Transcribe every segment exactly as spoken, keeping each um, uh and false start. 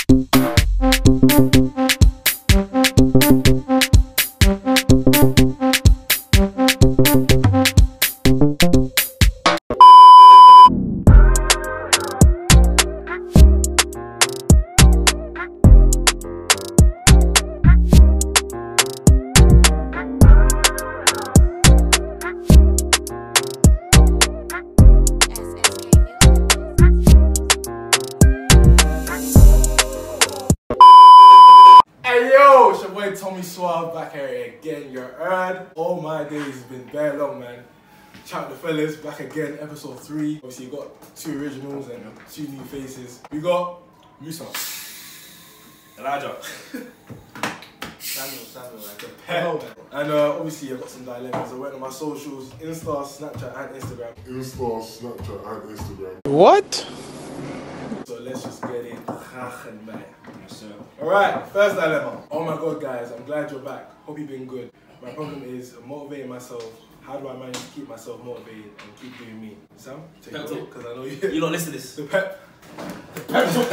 Back here again, you heard. Oh my days, it's been very long, man. Chat with the fellas, back again, episode three. Obviously, you got two originals and two new faces. We got Musa, Elijah, Samuel, Samuel, like the pet. And uh, obviously, I've got some dilemmas. I went on my socials, Insta, Snapchat, and Instagram. Insta, Snapchat, and Instagram. What? So let's just get in. Yes, sir. Alright, first dilemma. Oh my god, guys, I'm glad you're back. Hope you've been good. My problem is motivating myself. How do I manage to keep myself motivated and keep doing me? Sam, take it away, because I know you. You don't listen to this. The pep. The pep talk.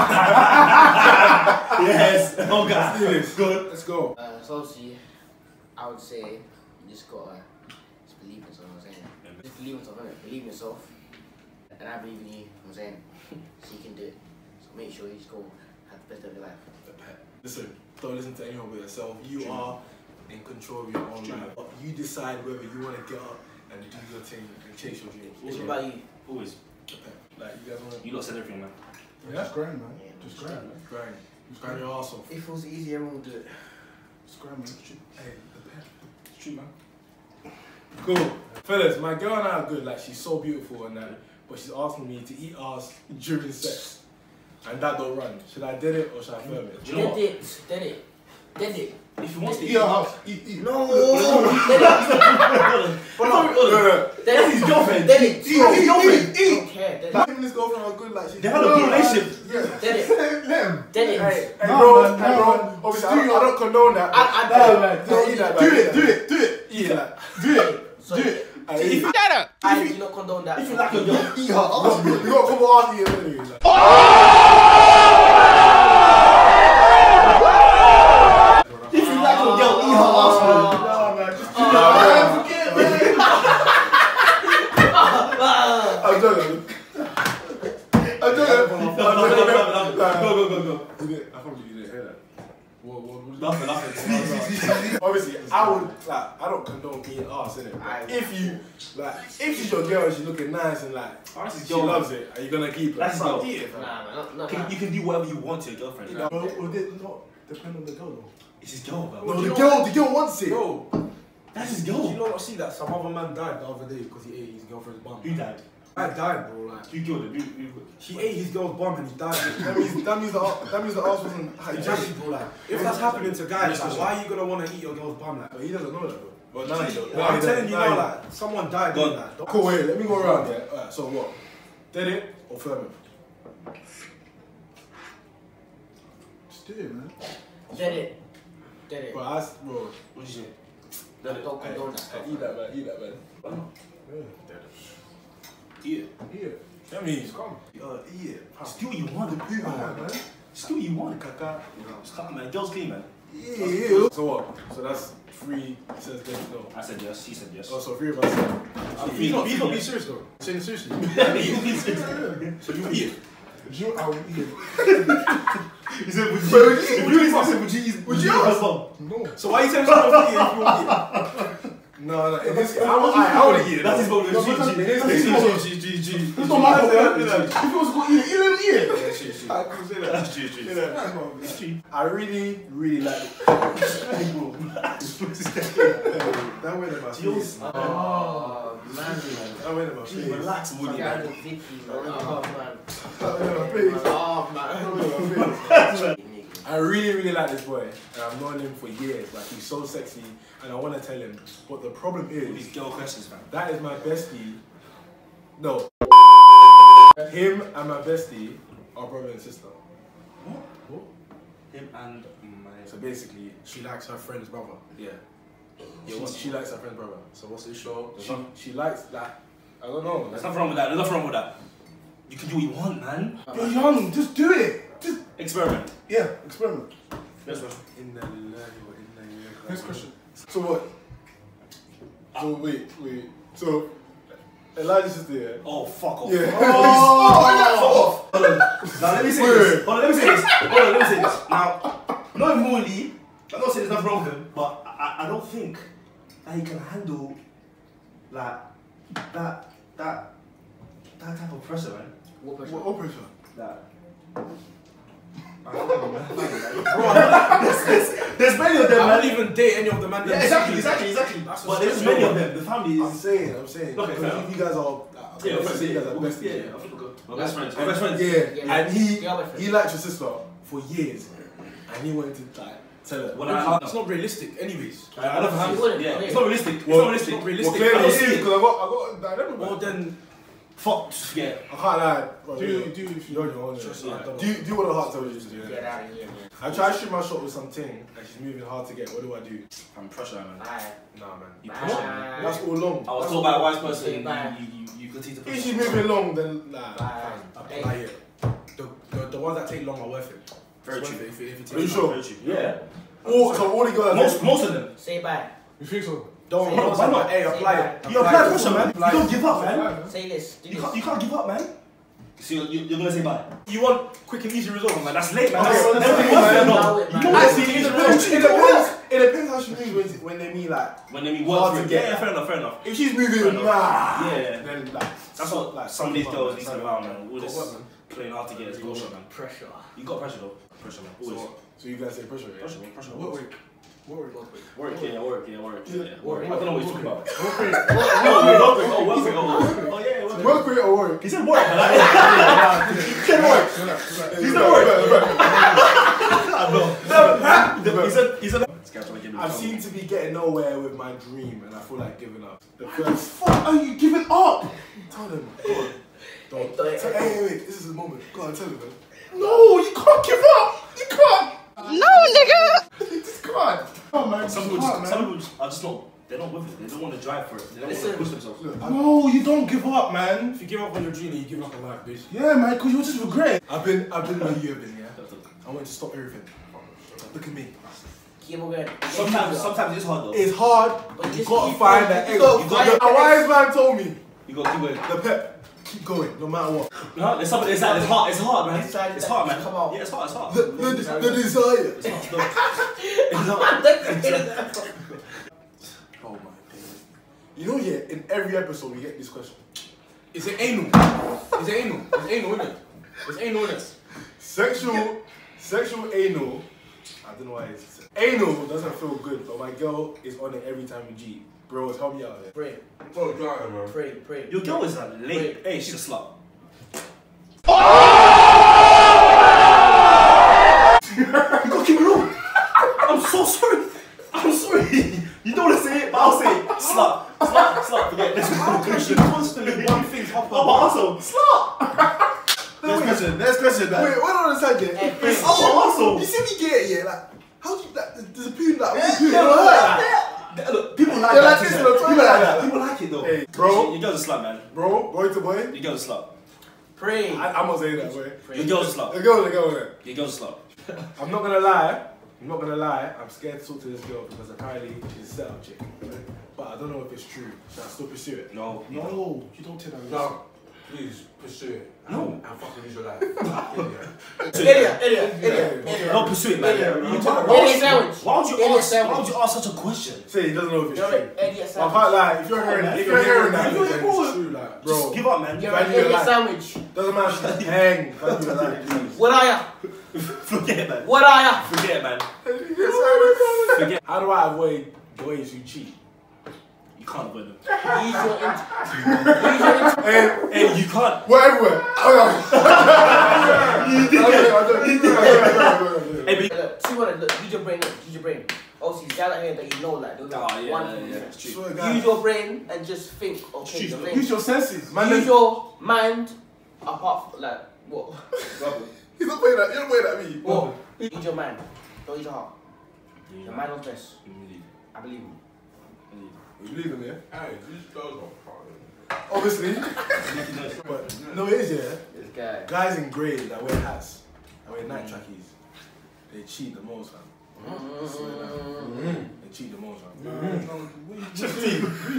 Yes. Oh, God. Let's do this. Good. Let's go. Uh, so obviously, I would say you just gotta just believe in yourself. I'm saying, just believe in yourself. Innit? Believe in yourself, and I believe in you. I'm saying, so you can do it. So make sure you just go have the best of your life. The pep. Listen, don't listen to anyone but yourself. You True. are in control of your own True. life. You decide whether you want to get up and do your thing and chase your dreams. It's about you. Always. The pep. Like you guys want to. You lot said everything, man. Yeah. Just grind, man. Yeah, just grind, man. Grind. Just grind your ass off. If it was easy, everyone would do it. Just grind, man. Hey, the pep. It's true, man. Cool. Fellas, my girl and I are good. Like, she's so beautiful and that, but she's asking me to eat ass during sex. And that don't run. Should I did it or should I film it? Did it. Did it. Did it. If you want to eat eat your house, eat, eat. No. Did it. But no, That's his girlfriend. Did it. Eat, eat, eat, eat. Okay. Did Like, it. him and his girlfriend are good. Like, she's They had a good relationship. Yeah. Did it. Let him. Did it. Hey, hey, No, bro, man, hey, no, bro. man. Obviously, Do I don't, your- I don't condone that. I, I, No, I, man. Don't eat that. Do man. it, do it, do it. Eat that. Do it. So, Do it. I eat it. Shut up! I do not condone that. If you like your girl, Eat her ass, bro. You got a couple ass eaters anyway. Like. if you like your girl, eat her ass, bro. No, man. Just Oh, man. forget it, man. I'm joking. I'm joking. Go, go, go, go. You didn't- I can't believe you didn't hear that. What, what, what, Nothing, nothing. Obviously, I would like. I don't condone eating ass, innit? I- If you like, if she's your girl and she's looking nice and like, That's his she girl. loves it, are you gonna keep her? That's his Fam, girl. eat it, fam. Nah, man. Not, not Can, that. you can do whatever you want to your girlfriend. Yeah. But would it not depend on the girl, though? It's his girl, bro. No, No, the the girl, girl, the girl wants it. Bro, That's his you girl. know what? See that some other man died the other day because he ate his girlfriend's bum. Who died? I died, bro. Like You killed him. You, you, he ate his girl's bum and he died. That means that means the that means the ass wasn't Exactly, hygienic. bro. Like if that's happening to guys, like, why are you gonna want to eat your girl's bum? Like, But he doesn't know that, bro. But now he well, I'm telling you now, like someone died. Go on. Doing that. Don't- Cool, wait, let me go around. Yeah. Alright, so what? Did it or firm it? Just do it, man. Did it. Did it. But I, s- bro, what did you say? I don't condone that I stuff. eat that, man. Eat that, man. Yeah. Eat it. Eat it. That means Come. uh, eat it. Just do what you want. Eat that, man. Just do what you want. Kaka. Just cut, man. Girl's clean, man. Yeah. So what? So that's three. Says yes, no. I said yes. She said yes. Oh, so three of us. Three- He's not, three- he's not three- being serious though. Saying seriously. So you eat it. Do you, I will eat it. He said, would Bro, would you- would you eat it? Would you eat Would you? her bum? No. So why you telling me not to eat it if you want to eat it? No, no. In this, I, I, I want to eat it. That's his bone. No, but that's- In this that's case, his bone. G, G, G, G. It's not my fault, man. If he was going to eat it, let him eat it. Yeah, shit, shit. I can say that. That's true, true. It's cheap. I really, really like it. That went in my face. Oh, man. That went in my face. Relax, Fuck Woody, out man. of the Vicky, man. Oh, man. That went in my face. Oh, That man. went in my face. I really, really like this boy, and I've known him for years. Like, he's so sexy, and I want to tell him. But the problem These is, girl questions, man. that is my bestie. No. Him and my bestie are brother and sister. What? Him and my. So basically, She likes her friend's brother. yeah. Yeah, She, what's- she likes her friend's brother. So what's the issue? So There's she, nothing- she likes that. I don't know. There's nothing wrong with that. There's nothing wrong with that. You can do what you want, man. You're young, just do it. Just Explain Experiment. Yeah, experiment. Next question. Next question. So what? So wait, wait. So Elijah's just there. Oh, fuck off. Yeah. Oh, fuck off. Now let me say Wait, this. wait. Hold on, let me say this. Hold on, let me say this. Now, not morally, I'm not saying there's nothing wrong with him, but I, I don't think that he can handle like that that that type of pressure, man. What pressure? What, what pressure? That. I don't know, man. Bro, there's, there's, there's many of them, I man. wouldn't even date any of the man. Yeah, exactly, exactly, exactly. That's But a there's stress many level. of them. The family I'm is. saying, I'm saying. Okay, because fair you, you guys are. Yeah, let's say you guys are yeah, besties. yeah, I think we're good. My best friends. My best friends. Yeah, Yeah, and he they are my friends. he liked your sister for years, and he wanted to like tell her. When I, It's not realistic, anyways. I, I don't You have. wouldn't, Yeah, yeah. it's not realistic. It's Well, not realistic. it's not Well, realistic. clearly I it don't is see it. because I got I got I don't know. Well, then, Fuck. Yeah. I can't lie. Bro, do you, do if you're on you your own. Just yeah. like, Do you, do what the heart tells you to do. Get out of here, man. I try to shoot my shot with something, and she's moving hard to get. What do I do? I'm pressure, man. Bye. Nah, man. You Bye. push it, man. That's all long. I was That's told by a all- wise person. Say bye. You, you, you continue to push. If she's moving long, then nah. Bye. fine. apply it. The, the, the ones that take long are worth it. Very It's true. worth it If, it- if it Are you takes sure? Very true. Yeah. All, so all the girls. Most most of them. Say bye. You think so? Don't, Say don't it. say, but hey, Say apply it. it. You apply it. pressure, man. You Apply don't it. give up, man. Say this. Do You this. can't you can't give up, man. So you're, you're gonna say bye. You want quick and easy results, man. That's late, man. Okay, That's, well, that's everything not was fair, fair, no. Allow it, You man. know Actually, what? it You know depends, what? it depends, it depends how she moves when, when they mean like. When they mean Hard words to for it. get. Yeah, yeah, fair enough, fair enough. If she's Fair moving, enough. nah. Yeah. Then like. That's what like some of these come girls on, need man. to allow, man. All Got this what, man? playing hard to get is bullshit, man. Pressure. You got pressure though. Pressure, man. Always. So, so you guys say pressure, yeah? Pressure, man. Pressure. What Work, work? What work? work, yeah, work, yeah, work, yeah. Work. I don't know what you're talking about. Work rate. Oh, work, oh, work, oh, oh, yeah, work. Work rate or work? He said work, man. He said work. He said work. He said, he said. This guy's trying to get me. I seem to be getting nowhere with my dream, and I feel like giving up. The What the first. fuck are you giving up? Tell them. Go on. Don't. Hey, Tell- Hey, wait, wait. This is the moment. Go on, tell them, man. No, you can't give up. You can't. No, nigga! You just can't. Oh, man. Some people, just, some people just, are just not. They're not with it. They don't want to drive for it. They don't want Listen. to push themselves. Look, I- No, you don't give up, man. If you give up on your dream, you give up on life, bitch. Yeah, man, because you'll just regret it. I've been, I've been where you have been, yeah. I want to stop everything. Look at me. Keep on going. Sometimes, sometimes it's hard though. It's hard, But but you just gotta keep find going. that You egg. gotta You find got- that A wise man told me, You got to keep going. the pep, keep going, no matter what. No, there's something inside. It's hard. It's hard, man. Inside It's that hard, just man. come out. Yeah, it's hard. It's hard. The, the, the desire. It's hard. It's hard. Oh my goodness. You know, yeah, in every episode we get this question. Is it anal? Is it anal? It's anal, isn't it? It's anal, isn't it? Sexual, sexual anal. I don't know why it's anal doesn't feel good, but my girl is on it every time we G. Bros, help me out here. Pray, Bro, drive, bro. pray, pray. Your girl is a late. Hey, she's a slut. You gotta keep it real. I'm so sorry. I'm sorry. You don't want to say it, but I'll say it. Slut. Slut. Slut. Forget this. How can she constantly one thing hop Oh, but also, slut. Next question. Next question, man. Wait, what on the side there? Hey, It's Prince. Oh, but also. You see me get it, yeah? Like, how do you, like, there's a poo, like, Yeah, poo, yeah, you know, like, yeah. Look, people like They're that. like this, isn't look, it? people People like like that. that. People like it though. Hey, bro. Your girl's a slut, man. Bro, boy to boy. Your girl's a slut. Pray. I, I'm not saying that, boy. Pray. Your girl's a The slut. girl, the girl, there. Your girl's a slut. I'm not gonna lie. I'm not gonna lie. I'm scared to talk to this girl because apparently she's a setup chick. Right? But I don't know if it's true. Should I still pursue it? No. No, you don't take that risk. No, please pursue it. No. And fucking use your life. Idiot, idiot, idiot, idiot. Don't pursue it, man. Idiot. You Idiot talk- Why would you- sandwich. why would you Idiot ask? Why sandwich. would you ask such a question? Say he doesn't know if it's You're true. an idiot Well, I sandwich. can't lie. If you're hearing, man. if you're hearing that, You're then cool. it's true, like, Just bro. give up, man. You're Value an your idiot life. sandwich. Doesn't matter. She's hang. Value your life, please. What are ya? Forget it, man. What are ya? Forget it, man. Forget. How do I avoid the ways you cheat? You can't avoid them. Use your int. Use your int. And Hey, you can't. we're everywhere. Oh, Hey, but Look, see what I look. Use your brain. Look, use your brain. Obviously, it's guys out here that you know, like, they'll Oh, like yeah, one yeah, thing. yeah, it's true. Swear to God. Use your brain and just think. Okay, Use the your- brain. Use your senses, man. Use your mind. Apart from like what? He's not playing that. You're not playing that me. What? Use your mind. Don't use your heart. Your mind knows best. I believe you. You believe him, yeah? Hey, these girls are part Obviously. But no, it is, yeah. This guy. Guys in grey that wear hats. I wear night trackies. They cheat the most, fam. Mm. They cheat the most, fam. Just see.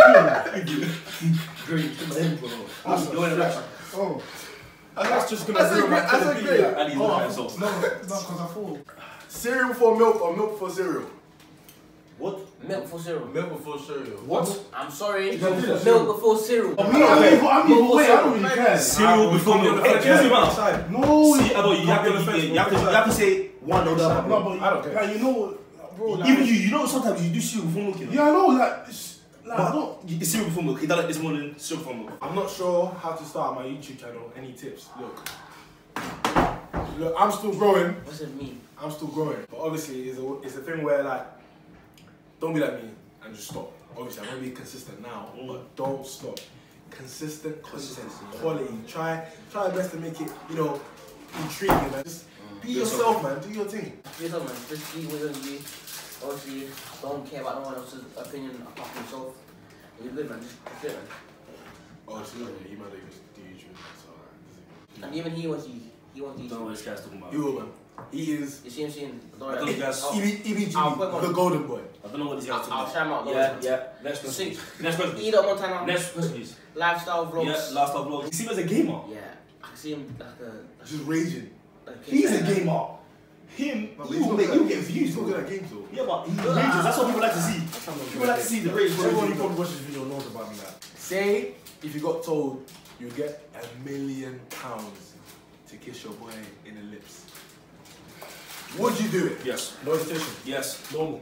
Oh. That's just gonna That's a ruin my great- that's a television. great- And he's Oh, not I- himself. No, no, because I thought. Cereal for milk or milk for cereal? What? Milk for cereal. Milk before cereal. What? I'm sorry. You don't do that. Milk before cereal. I mean, I mean, I mean, wait, I don't really care. Cereal before milk. Hey, here's the amount. No, See, I know you have to, you, you have to, you have to say one or the other. no, but I don't care. Like, you know, bro. Like, Even you, you know sometimes you do cereal before milk. You know? Yeah, I know. Like, it's, like I don't. It's cereal before milk. He done it this morning. Cereal before milk. I'm not sure how to start my YouTube channel. Any tips? Look. Look, I'm still growing. What's it mean? I'm still growing. But obviously, it's a, it's a thing where, like, don't be like me and just stop. Obviously, I'm going to be consistent now, Mm. but don't stop. Consistent content, quality. Try try your best to make it, you know, intriguing, man. Just be yourself, man. Do your thing. Yourself, man. Just be what you're gonna be. Obviously, don't care about no one else's opinion apart from yourself. You're good, man. Just do it, man. Oh, so yeah, you might even do YouTube. So, uh, And even he wants you. He wants you. Don't know what this guy's talking about. you will, man. He is You see him seeing? Don't I don't know you guys- I'll- E B, E B G, I'll put him the on. golden boy. I don't know what this guy's I'll, talking I'll about. shout him out. Yeah, yeah. Next question. Six. please. Next question. please. Eat up one time now. Next question, please. Lifestyle vlogs. Yeah, last time vlog. You see him as a gamer. Yeah. I can see him like a. Just raging. Like a He's a gamer. Him, No, but he he's will not make, good he will at- get views, He's not bro. good at games, though. Yeah, but he rages. That's what people like to see. People like to see the rage. Everyone who probably watches this video knows about me now. Say if you got told you get a million pounds to kiss your boy in the lips, would you do it? Yes. No hesitation. Yes. Normal.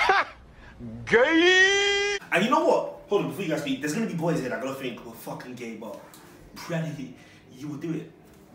Gay. And you know what? Hold on, before you guys speak, there's gonna be boys here that are gonna think we're fucking gay, but probably you would do it.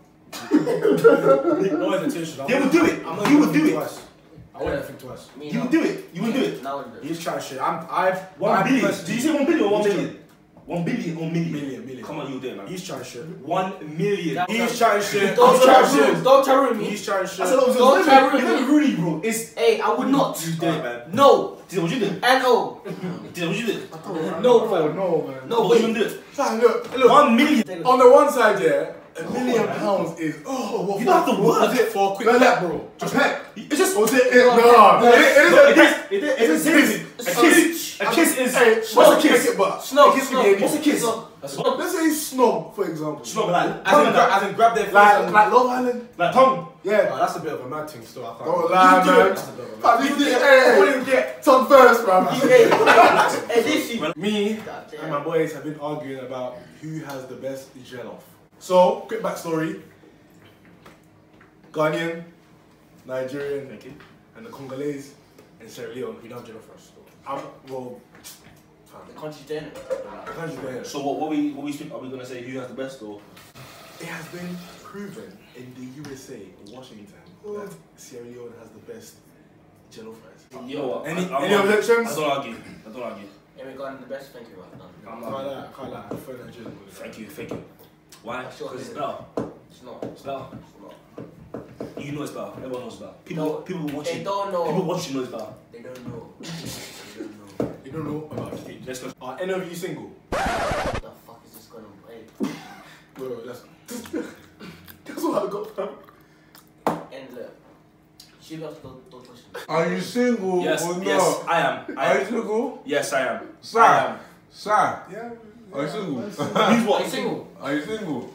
No hesitation. They would do it. I'm not You even would do think it. twice. I wouldn't think twice. Me, You no. would do it. You would do it. No, I wouldn't do it. He's trying shit. I'm. I've. One I've billion. personally- Did you say one billion or one He's million? One billion or million? Million, million. Come on, you do it, man. He's trying shit. One million. He's trying shit. Don't He's try trying to ruin. shit. Don't try to ruin me. He's trying shit. That's what I was Don't saying. try You're ruin not me. ruining, bro. It's Hey, I would not. you do it, man. No. Tisa, what you did? N O. Tisa, what you did? No, Oh, bro. no, man. No, What you wait. gonna do it? Fam, look, look. One million. On the one side, yeah, a million pounds is oh, what You don't have to what work. was it for a quick Like clap, that, bro? Just heck. It's just. Was it? it no, No, it, it is No, a it kiss. is. It is. It is. It is. A kiss. A kiss is. Hey, What's snob, a kiss? kick it, but Snob, a kiss snob. again. What's a kiss? Snob. Let's say snob, for example. Snob, like As in, gra- as in grab their face Like, and... like Love Island. like tongue. Yeah. Oh, that's a bit of a mad thing still. I can't... Don't lie, You do man. it. That's a bit of a mad Fam, you did- hey, I wouldn't get. Tongue first, man. Hey, hey, this you. Me God damn. and my boys have been arguing about who has the best gel off. So, quick backstory. Ghanaian, Nigerian, Thank you. and the Congolese and Sierra Leone, we don't gel off first. I'm, well, The fam, country's doing it. the country's there. So what? What we? What we speak? Are we gonna say who has the best or? It has been proven in the U S A, Washington, that Sierra Leone has the best jello fries. You know what? Any- I- I'm any not- objections? I don't argue. I don't argue. And we got the best. Thank you, man. Done. I I'm can't not. lie, I can't lie. I prefer Nigerian. Thank you. Thank you. Why? Sure. Because it's better. It's not. It's better. It's not. You know it's better. Everyone knows it's better. People. No, people They watching. don't know. People watching know it's better. They don't know. They don't know. You don't know about cake. Let's go. Are any of you single? What the fuck is this going on? Hey. Wait, wait, let's. That's what I got, fam. And look. Shoot us those, those questions. Are you single Yes. or not? Yes. I am. I Are you am. single? Yes, I am. Sir. I am. Sir. Yeah. Are you single? Who's Are you what? single? Are you single?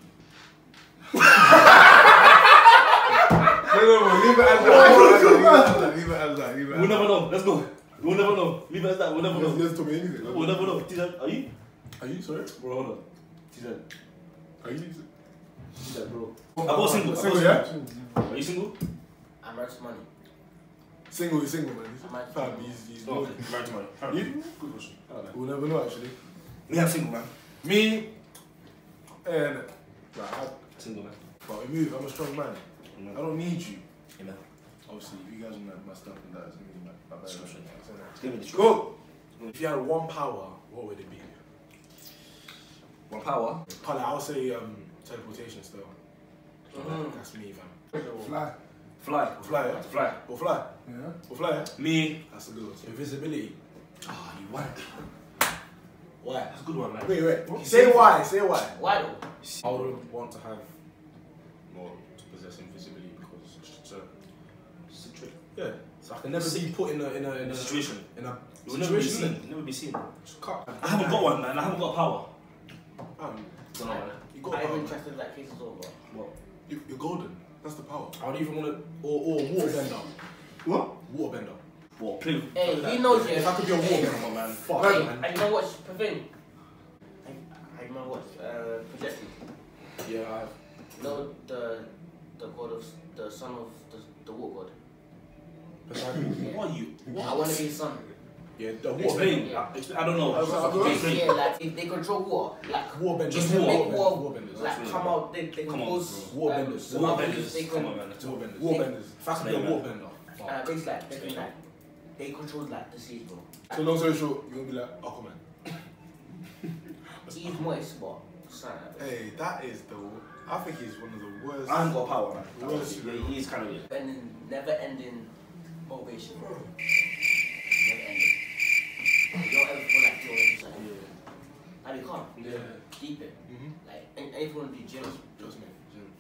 No, no, no, leave it as that. Leave it as that. Leave it as We'll that. never know. Let's go. We'll never know. Leave it as that. We'll never Let's, know. let's talk about anything. We'll never know. Tisa, are you? Are you, sorry? Bro, hold on. Tisa, Are you? Tisa, bro. I'm not single. I'm Single, not yeah? single. Are you single? I'm rich money. Single, he's single, man. I might- Fam, he's, he's No. no. Married to money. You? Good question. I don't know. We'll never know, actually. Me, I'm single, man. Me, and, right, I, Single, man. but we move, I'm a strong man. I don't need you. Amen. Obviously, if you guys know my stuff and that, it's gonna be my, my bad. Sure, sure. Let's Give me the truth. go! If you had one power, what would it be? One power. Probably, I'll say um, teleportation still. Mhm. That's me, fam. Fly. Fly. Or fly, yeah? Fly. Or fly. Yeah. Or fly, yeah? Me. That's a good one. Invisibility. Ah, you want? Why? That's a good one, man. Wait, wait. Say why, say why. Why though? I would want to have, well, to possess invisibility because Yeah. So I can never be put in a in a in a situation. In a You will never be situation. seen. Never be seen. Just cut. I haven't got one, man. I haven't got power. Um, Don't know, man. you got I power. even interested that case as well, but What? You, you're golden. That's the power. I would even want to, or, or waterbender. What? Waterbender. What? Play. hey, he knows If yeah. I could be a waterbender, man, fuck, Hey, man. I you know what's the thing? I I remember what uh projected. Yeah, I have. You know the the god of the son of the the water god. Poseidon. What are you? I want to be his son. Yeah, the waterbender. Explain. Yeah. I, explain. I don't know. I was- I was- Explain. Yeah, like they, they control water. Like Waterbenders. Just they water. make water Waterbenders. like That's come really out. They they Come can on, cause bro. um, Waterbenders. tsunamis, They Waterbenders. can Come on, man. Waterbenders. They- Waterbenders. If I could be a Explain, man. waterbender. and I basically like they can like they control like the seas, bro. So long story short, you're gonna be like Aquaman. He's moist, but something like that. Hey, that is the. I think he's one of the worst. I haven't got power, man. Worst. Yeah, he is kind of weird. Ending, never ending motivation. Never ending. You don't ever feel like you're just like, yeah. And you can't. Yeah. Keep it. Mhm. Like, any- anything you want to do, gym. Trust me.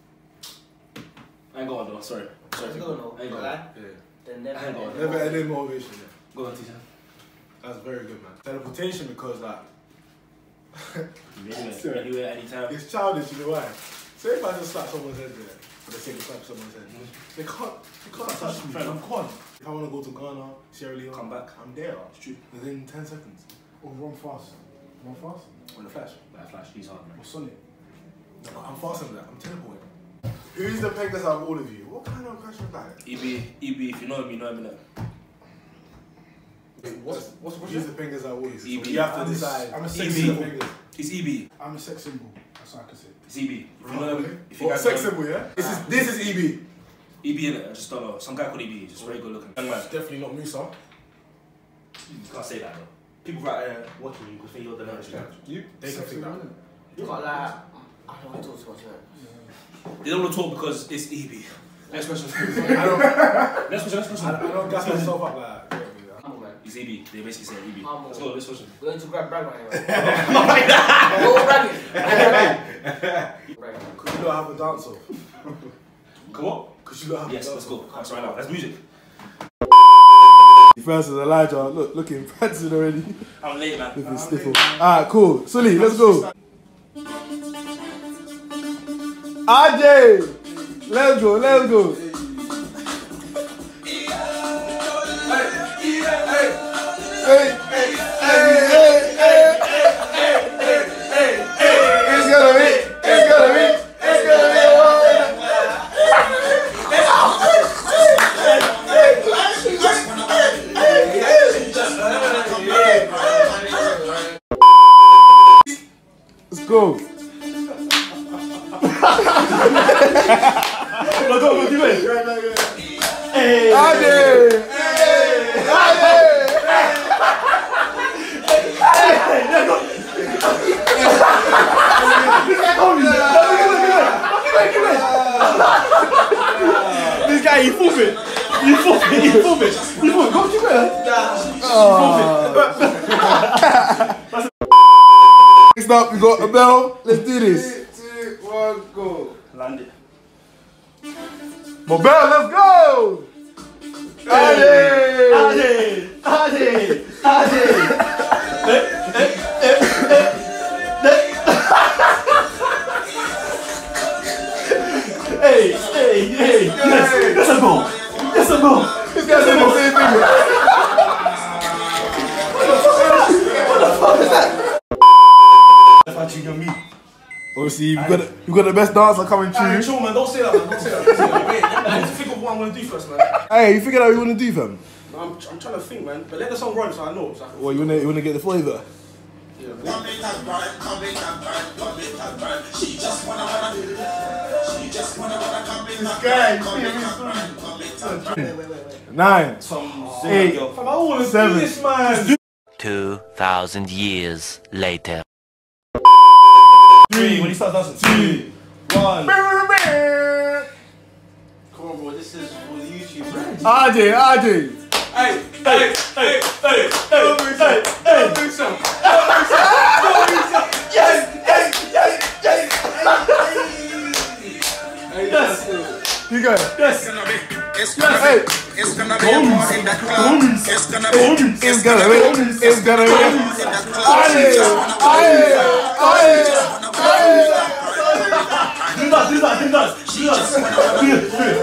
I ain't got one though. Sorry. Sorry. I don't know. I ain't got one. Like, Yeah. then never I ain't got ending. Never ending motivation. Yeah. Go on, teacher. That's very good, man. Teleportation because like Anywhere, anywhere, anytime. it's childish. You know why? Say if I just slap someone's head there for the sake of slap someone's head, they can't. They can't touch me. Fair I'm enough. gone. If I want to go to Ghana, Sierra Leone, Come back. I'm there. It's true. Within ten seconds. Or run fast. Run fast? On the flash. That flash, he's hard, man. Or Sonic? No, I'm faster than that. I'm teleporting. Who's the peggers out of all of you? What kind of question is that? E B, E B, if you know him, you know him, innit? Wait, what's what's what's Who's the peggers out of all of you? E B. So you have to I'm a- decide. I'm a who's sex the symbol. peggers. It's E B. I'm a sex symbol. That's what I can say. It's E B. If you know him, if you What, guys sex know him, symbol, yeah? This is this is E B. E B, innit? I just don't know. Some guy called E B, just very good looking. Young man. definitely not Musa. You can't say that though. People right there watching you could think you're the next guy. You? They can Sex think that. symbol, You can't like, I don't want to talk too much, man. They don't want to talk because it's E B. Next question. I don't. Next question, next question. I, I don't gas myself up like that. Come on, man. It's E B. They basically say E B. Come on. Let's go, next question. We're going to grab brag right now. Go bragging. Bragging. Could you not have a dance off? Come on. Could you not have Yes, a let's dance go. That's right now. That's music. Francis Elijah, look, looking fancy already. I'm late, man. With his sniffle. Alright, cool. Sully, let's go. R J! Let's go, let's go. Hey, hey, hey, hey, hey, hey, hey, hey, it's gonna be, it's gonna be, it's gonna be. Let's go. Go, go, go, do it. Hey! Ade! Ade! This guy, he forfeit. He forfeit. He forfeit. He forfeit. Go, keep it. Next up, we got a bell. Let's do this. Three, two, one, go. Land it. My bell, let's go! Ade! Ade! Ade! Ade! Hey, hey, hey! Yes, that's a goal! That's a goal! This guy's saying the same thing. That's what you got me. Obviously, you've got, the, you've got the best dancer coming Hey, through. chill, man. Don't say that, man. Don't say that. Don't say that. Wait, I need to think of what I'm gonna do first, man. Hey, you figured out what you want to do, fam? No, I'm, I'm trying to think, man. But let the song run so I know. So I can Well, you want to you wanna get the flavour? yeah, man. Come it and burn, come it and burn, come it and burn. She just wanna wanna do it. She just wanna wanna come it and burn, come it and burn, come it and burn. Wait, wait, wait, wait. Nine, Some eight, girl. Fam, I wanna Seven. do this, man. Two thousand years later. Three. When he starts dancing. Two. One. Come on, bro. This is for the YouTube, man. R J, R J. Hey, hey, hey, hey, hey, hey, hey, do some. You go. Yes. It's gonna be, it's gonna be a party in the club. It's gonna be, It's gonna be, it's gonna be. Do that, do that, do that. She just wanna wanna do it.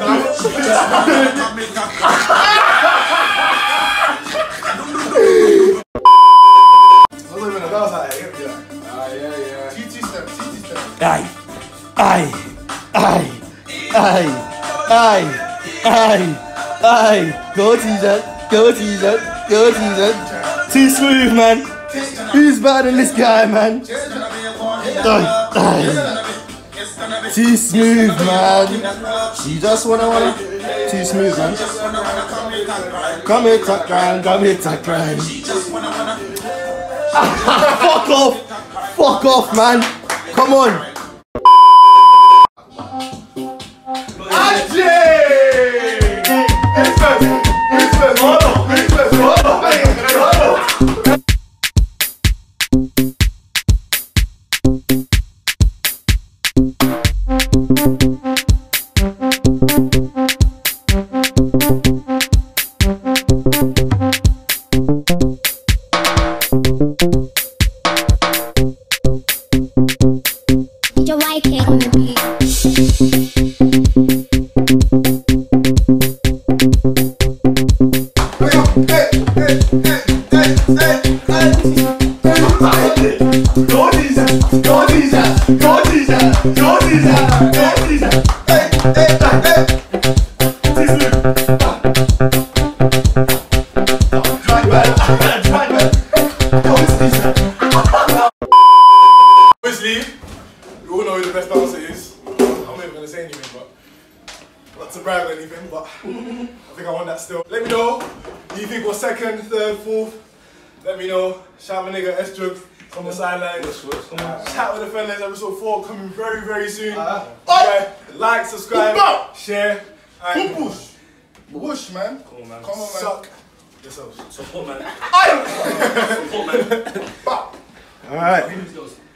Aye, aye, aye, aye, aye, aye, aye. Go T-shirt, go T-shirt, go T-shirt. Too smooth, man. Who's better than this guy, man? Aye, aye. Too smooth, man. She just wanna wanna. Too smooth, man. Come here, tuck grind, come here, tuck grind. Fuck off, fuck off, man. Come on. Your white cake on the beat. Obviously, we all know who the best bouncer is. I'm not even gonna say anything, but not to brag or anything, but I think I want that still. Let me know who you think was second, third, fourth. Let me know. Shout my nigga S-Drug on the sideline. Chat with the fellas, episode four coming very, very soon. Uh, okay. Like, subscribe, share, and push. Push, man. Come on, man. Come on, man. Suck yourselves. Support, man. Support, man. Alright.